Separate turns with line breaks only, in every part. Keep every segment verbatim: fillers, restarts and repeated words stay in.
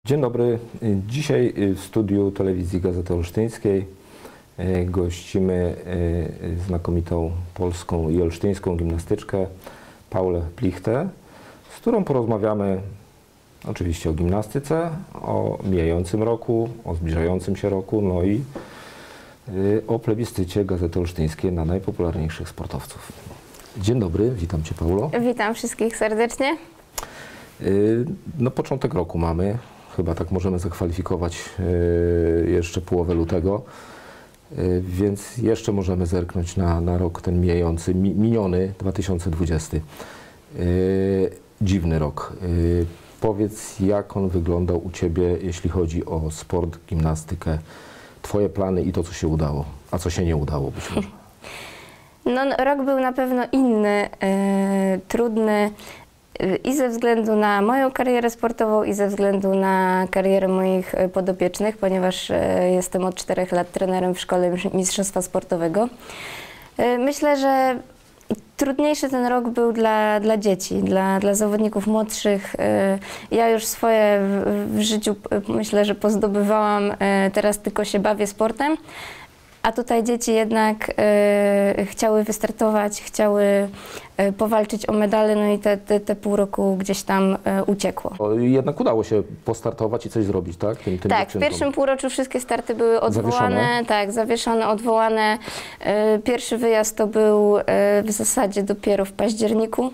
Dzień dobry. Dzisiaj w studiu telewizji Gazety Olsztyńskiej gościmy znakomitą polską i olsztyńską gimnastyczkę Paulę Plichtę, z którą porozmawiamy oczywiście o gimnastyce, o mijającym roku, o zbliżającym się roku, no i o plebiscycie Gazety Olsztyńskiej na najpopularniejszych sportowców. Dzień dobry, witam Cię, Paulo.
Witam wszystkich serdecznie.
No, początek roku mamy. Chyba tak możemy zakwalifikować jeszcze połowę lutego, więc jeszcze możemy zerknąć na, na rok ten mijający, miniony dwa tysiące dwudziesty. Dziwny rok. Powiedz, jak on wyglądał u Ciebie, jeśli chodzi o sport, gimnastykę, Twoje plany i to, co się udało, a co się nie udało być może.
No, rok był na pewno inny, yy, trudny i ze względu na moją karierę sportową, i ze względu na karierę moich podopiecznych, ponieważ jestem od czterech lat trenerem w szkole mistrzostwa sportowego. Myślę, że trudniejszy ten rok był dla, dla dzieci, dla, dla zawodników młodszych. Ja już swoje w, w życiu, myślę, że pozdobywałam, teraz tylko się bawię sportem. A tutaj dzieci jednak e, chciały wystartować, chciały e, powalczyć o medale, no i te, te, te pół roku gdzieś tam e, uciekło.
Jednak udało się postartować i coś zrobić, tak? Tym, tym
tak,
dziewczynkom.
W pierwszym półroczu wszystkie starty były odwołane. Zawieszone? Tak, zawieszone, odwołane. E, pierwszy wyjazd to był e, w zasadzie dopiero w październiku.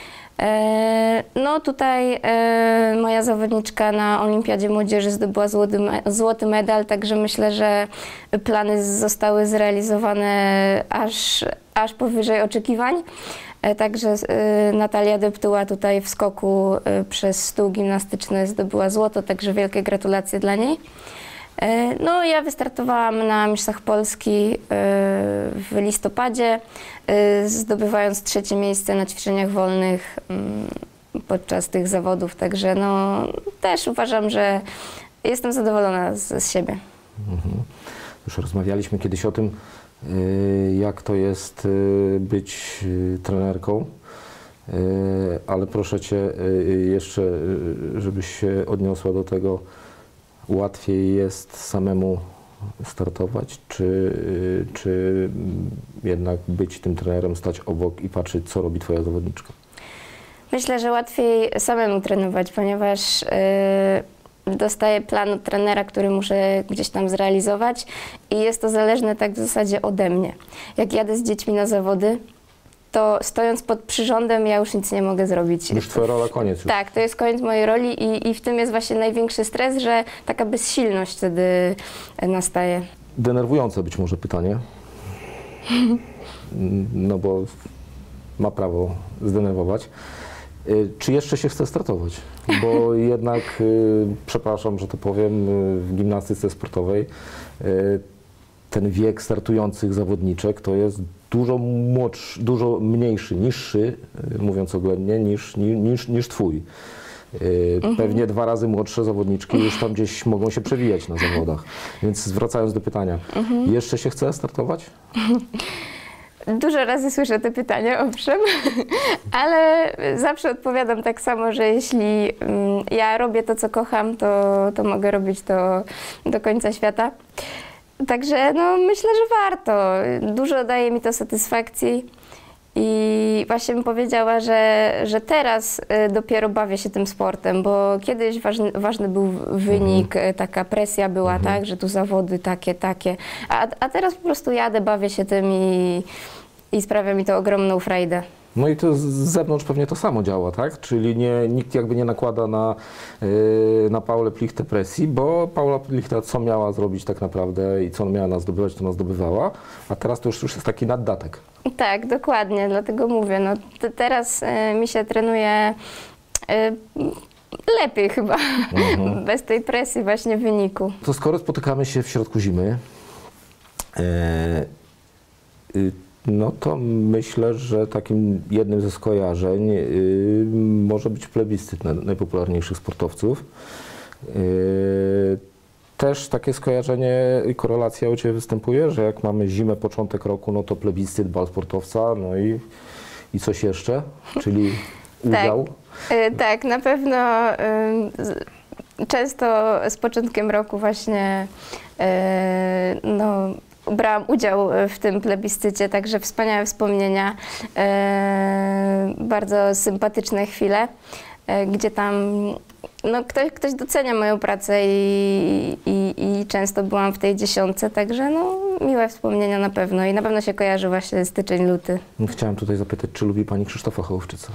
No tutaj e, moja zawodniczka na Olimpiadzie Młodzieży zdobyła złoty, me złoty medal, także myślę, że plany zostały zrealizowane aż, aż powyżej oczekiwań. E, także e, Natalia Deptuła tutaj w skoku e, przez stół gimnastyczny zdobyła złoto, także wielkie gratulacje dla niej. No, ja wystartowałam na Mistrzostwach Polski w listopadzie, zdobywając trzecie miejsce na ćwiczeniach wolnych podczas tych zawodów, także no, też uważam, że jestem zadowolona z, z siebie.
Mhm. Już rozmawialiśmy kiedyś o tym, jak to jest być trenerką, ale proszę Cię jeszcze, żebyś się odniosła do tego, łatwiej jest samemu startować, czy, czy jednak być tym trenerem, stać obok i patrzeć, co robi Twoja zawodniczka?
Myślę, że łatwiej samemu trenować, ponieważ yy, dostaję plan od trenera, który muszę gdzieś tam zrealizować i jest to zależne tak w zasadzie ode mnie. Jak jadę z dziećmi na zawody, to stojąc pod przyrządem ja już nic nie mogę zrobić.
Już Twoja rola koniec. Już.
Tak, to jest koniec mojej roli i, i w tym jest właśnie największy stres, że taka bezsilność wtedy nastaje.
Denerwujące być może pytanie, no bo ma prawo zdenerwować. Czy jeszcze się chce startować? Bo jednak, przepraszam, że to powiem, w gimnastyce sportowej ten wiek startujących zawodniczek to jest dużo młodszy, dużo mniejszy, niższy, mówiąc oględnie, niż, niż, niż Twój. Mhm. Pewnie dwa razy młodsze zawodniczki już tam gdzieś mogą się przewijać na zawodach. Więc zwracając do pytania, mhm. jeszcze się chce startować?
Dużo razy słyszę te pytania, owszem, ale zawsze odpowiadam tak samo, że jeśli ja robię to, co kocham, to, to mogę robić to do końca świata. Także no, myślę, że warto. Dużo daje mi to satysfakcji i właśnie bym powiedziała, że, że teraz dopiero bawię się tym sportem, bo kiedyś ważny, ważny był wynik, mhm. taka presja była, mhm. tak, że tu zawody takie, takie, a, a teraz po prostu jadę, bawię się tym i, i sprawia mi to ogromną frajdę.
No i to z zewnątrz pewnie to samo działa, tak? Czyli nie, nikt jakby nie nakłada na, yy, na Paulę Plichtę presji, bo Paula Plichta co miała zrobić tak naprawdę i co miała nas zdobywać, to nas zdobywała, a teraz to już, już jest taki naddatek.
Tak, dokładnie, dlatego mówię, no teraz y, mi się trenuje y, lepiej chyba, mhm. bez tej presji właśnie wyniku.
To skoro spotykamy się w środku zimy, yy, yy, no to myślę, że takim jednym ze skojarzeń yy, może być plebiscyt na najpopularniejszych sportowców. Yy, też takie skojarzenie i korelacja u Ciebie występuje, że jak mamy zimę, początek roku, no to plebiscyt, bal sportowca, no i, i coś jeszcze, czyli udział.
Tak, yy, tak na pewno yy, często z początkiem roku właśnie e, no, brałam udział w tym plebiscycie, także wspaniałe wspomnienia, e, bardzo sympatyczne chwile, e, gdzie tam no, ktoś, ktoś docenia moją pracę i, i, i często byłam w tej dziesiątce, także no, miłe wspomnienia na pewno i na pewno się kojarzy właśnie styczeń, luty.
Chciałem tutaj zapytać, czy lubi Pani Krzysztofa Hołowczyca?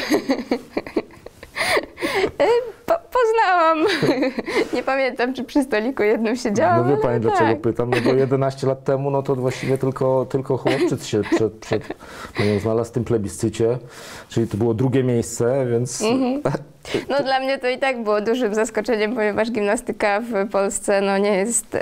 Po, poznałam. Nie pamiętam, czy przy stoliku jednym siedziałam.
No wie Pani,
ale
dlaczego
tak.
pytam? No bo jedenaście lat temu, no to właściwie tylko, tylko Hołowczyc się przed, przed Panią znalazł w tym plebiscycie, czyli to było drugie miejsce, więc...
Mhm. No dla mnie to i tak było dużym zaskoczeniem, ponieważ gimnastyka w Polsce no, nie jest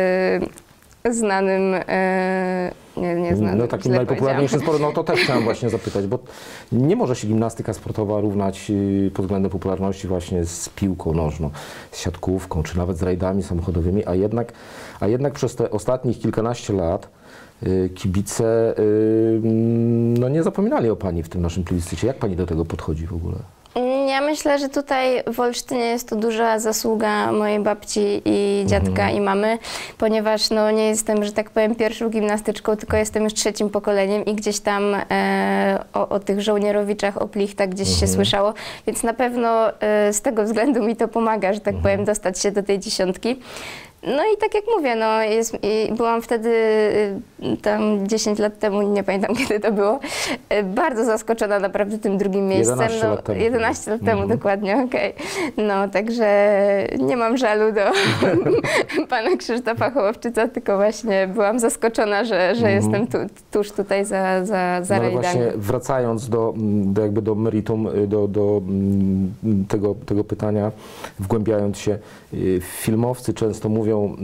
e, znanym, e, nie, nie znanym,
No takim
źle
najpopularniejszym
powiedziałam.
sportem, no to też chciałem właśnie zapytać, bo nie może się gimnastyka sportowa równać y, pod względem popularności właśnie z piłką nożną, z siatkówką, czy nawet z rajdami samochodowymi, a jednak, a jednak przez te ostatnich kilkanaście lat y, kibice y, no nie zapominali o Pani w tym naszym plebiscycie. Jak Pani do tego podchodzi w ogóle?
Ja myślę, że tutaj w Olsztynie jest to duża zasługa mojej babci i dziadka
Mhm.
i mamy, ponieważ no, nie jestem, że tak powiem, pierwszą gimnastyczką, tylko jestem już trzecim pokoleniem i gdzieś tam e, o, o tych żołnierowiczach, o plichtach gdzieś
Mhm.
się słyszało, więc na pewno e, z tego względu mi to pomaga, że tak
Mhm.
powiem, dostać się do tej dziesiątki. No i tak jak mówię, no jest, i byłam wtedy y, tam dziesięć lat temu, nie pamiętam kiedy to było, y, bardzo zaskoczona naprawdę tym drugim miejscem.
jedenaście
no,
lat temu.
jedenaście lat temu,
Mhm.
dokładnie, okej. No także nie mam żalu do pana Krzysztofa Hołowczyca, tylko właśnie byłam zaskoczona, że, że
Mhm.
jestem tu, tuż tutaj za, za, za
No ale
rajdami.
właśnie wracając do, do, jakby do meritum, do, do mm, tego, tego pytania, wgłębiając się, y, filmowcy często mówią, y,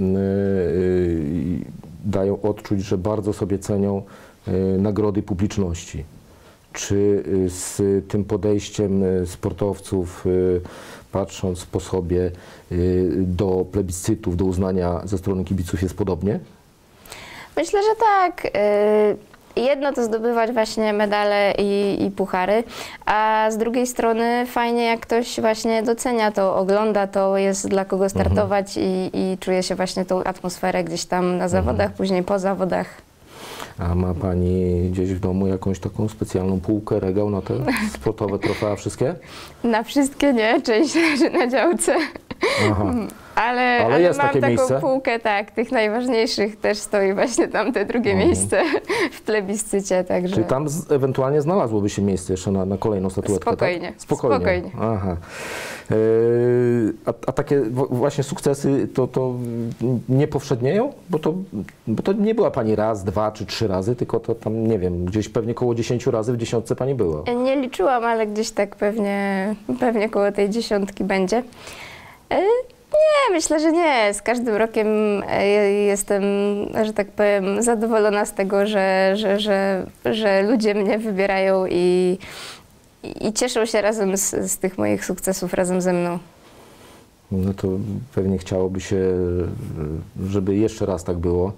y, dają odczuć, że bardzo sobie cenią y, nagrody publiczności. Czy y, z tym podejściem y, sportowców, y, patrząc po sobie y, do plebiscytów, do uznania ze strony kibiców jest podobnie?
Myślę, że tak. Y, Jedno to zdobywać właśnie medale i, i puchary, a z drugiej strony fajnie jak ktoś właśnie docenia to, ogląda to, jest dla kogo startować i, i czuje się właśnie tą atmosferę gdzieś tam na zawodach, później po zawodach.
A ma Pani gdzieś w domu jakąś taką specjalną półkę, regał na te sportowe trofea wszystkie?
Na wszystkie nie, część leży na działce.
Aha.
Ale,
Ale
ale
jest
mam
takie
taką
miejsce?
półkę, tak, tych najważniejszych też stoi właśnie tam te drugie
Mhm.
miejsce w plebiscycie, także
Czyli tam z, ewentualnie znalazłoby się miejsce jeszcze na, na kolejną statuetkę,
Spokojnie,
tak? Spokojnie.
spokojnie.
Aha. Yy, a, a takie w- właśnie sukcesy to, to nie powszednieją? Bo to, bo to nie była Pani raz, dwa czy trzy razy, tylko to tam, nie wiem, gdzieś pewnie koło dziesięciu razy w dziesiątce Pani była.
nie liczyłam, ale gdzieś tak pewnie, pewnie koło tej dziesiątki będzie. E, Nie, myślę, że nie. Z każdym rokiem e, jestem, że tak powiem, zadowolona z tego, że, że, że, że ludzie mnie wybierają i, i cieszą się razem z, z tych moich sukcesów razem ze mną.
No to pewnie chciałoby się, żeby jeszcze raz tak było.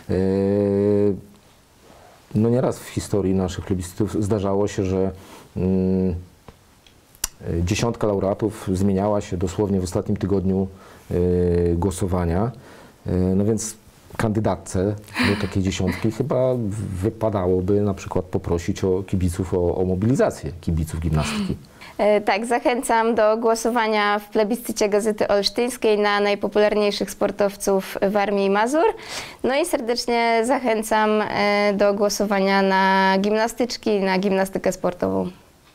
Yy, No nieraz w historii naszych plebiscytów zdarzało się, że mm, dziesiątka laureatów zmieniała się dosłownie w ostatnim tygodniu yy, głosowania. Yy, No więc kandydatce do takiej dziesiątki chyba wypadałoby na przykład poprosić o kibiców o, o mobilizację kibiców gimnastyki.
E, Tak, zachęcam do głosowania w plebiscycie Gazety Olsztyńskiej na najpopularniejszych sportowców w Warmii i Mazur. No i serdecznie zachęcam e, do głosowania na gimnastyczki, na gimnastykę sportową.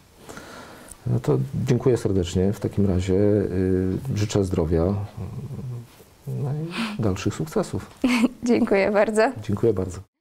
No to dziękuję serdecznie w takim razie. Yy, Życzę zdrowia no i dalszych sukcesów.
Dziękuję bardzo.
Dziękuję bardzo.